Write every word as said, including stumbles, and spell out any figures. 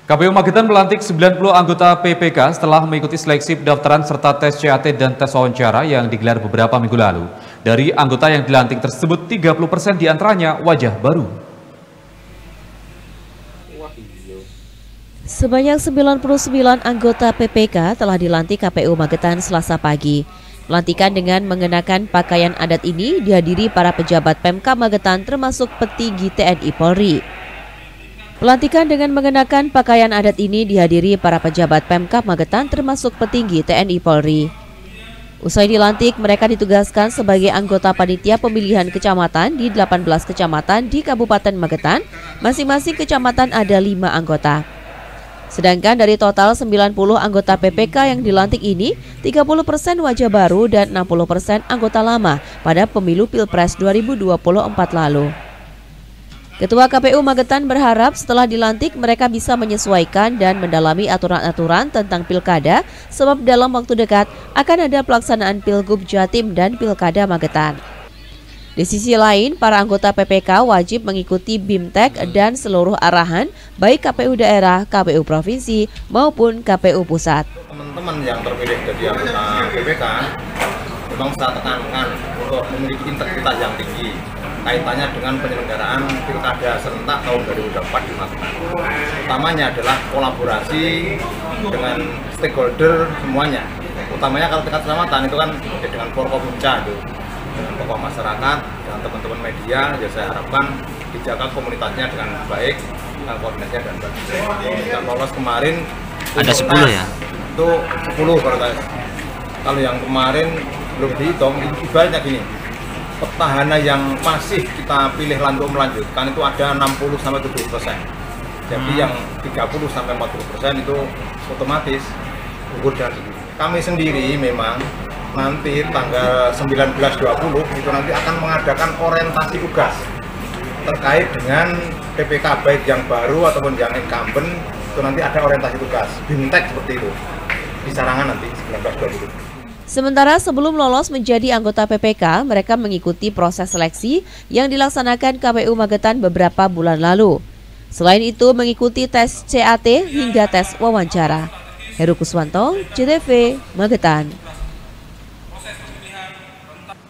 K P U Magetan melantik sembilan puluh anggota P P K setelah mengikuti seleksi pendaftaran serta tes C A T dan tes wawancara yang digelar beberapa minggu lalu. Dari anggota yang dilantik tersebut, tiga puluh persen diantaranya wajah baru. Sebanyak sembilan puluh sembilan anggota P P K telah dilantik K P U Magetan Selasa pagi. Pelantikan dengan mengenakan pakaian adat ini dihadiri para pejabat Pemkab Magetan termasuk petinggi T N I Polri. Pelantikan dengan mengenakan pakaian adat ini dihadiri para pejabat Pemkab Magetan termasuk petinggi T N I Polri. Usai dilantik, mereka ditugaskan sebagai anggota panitia pemilihan kecamatan di delapan belas kecamatan di Kabupaten Magetan. Masing-masing kecamatan ada lima anggota. Sedangkan dari total sembilan puluh anggota P P K yang dilantik ini, tiga puluh persen wajah baru dan enam puluh persen anggota lama pada pemilu Pilpres dua ribu dua puluh empat lalu. Ketua K P U Magetan berharap setelah dilantik mereka bisa menyesuaikan dan mendalami aturan-aturan tentang pilkada, sebab dalam waktu dekat akan ada pelaksanaan Pilgub Jatim dan Pilkada Magetan. Di sisi lain, para anggota P P K wajib mengikuti BIMTEK dan seluruh arahan baik K P U daerah, K P U provinsi maupun K P U pusat. Teman-teman yang terpilih jadi anggota P P K memang saya tekankan untuk memiliki integritas yang tinggi kaitannya dengan penyelenggaraan pilkada serentak tahun dua ribu dua puluh empat di Magetan. Utamanya adalah kolaborasi dengan stakeholder semuanya. Utamanya kalau tingkat kecamatan itu kan ya dengan Forkopimda itu, dengan tokoh masyarakat, dengan teman-teman media, ya saya harapkan dijaga komunitasnya dengan baik, dengan koordinasinya dan baik. Yang lolos kemarin ada sepuluh ya? Itu sepuluh kalau yang kemarin belum dihitung, ibaratnya gini. Petahana yang masih kita pilih lanjut melanjutkan itu ada enam puluh sampai tujuh puluh persen. Jadi hmm. yang tiga puluh sampai empat puluh persen itu otomatis gugur dan sendiri. Kami sendiri memang nanti tanggal sembilan belas dua puluh itu nanti akan mengadakan orientasi tugas terkait dengan P P K baik yang baru ataupun yang incumbent, itu nanti ada orientasi tugas BIMTEK seperti itu di Sarangan nanti sembilan belas dua puluh. Sementara sebelum lolos menjadi anggota P P K, mereka mengikuti proses seleksi yang dilaksanakan K P U Magetan beberapa bulan lalu. Selain itu mengikuti tes C A T hingga tes wawancara. Heru Kuswanto, C T V, Magetan.